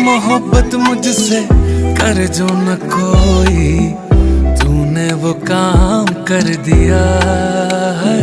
मोहब्बत मुझसे कर जो न कोई, तूने वो काम कर दिया है।